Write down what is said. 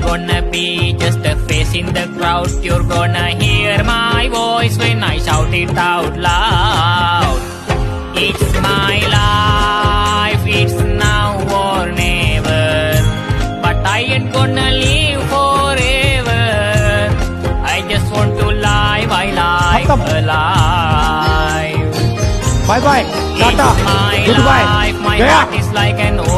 gonna be just a face in the crowd. You're gonna hear my voice when I shout it out loud. It's my life, it's now or never, but I ain't gonna live forever. I just want to live my life alive. Bye bye, It's Tata, my goodbye, life, my Gaya. heart is like an